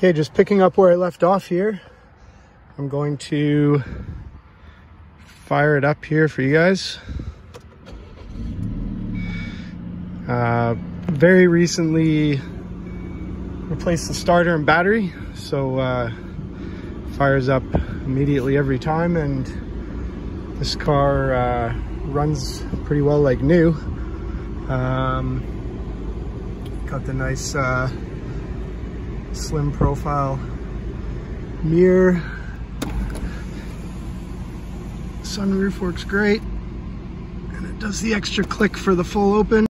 Okay, just picking up where I left off here. I'm going to fire it up here for you guys. Very recently replaced the starter and battery, so fires up immediately every time, and this car runs pretty well like new. Got the nice slim profile mirror. Sunroof works great, and it does the extra click for the full open.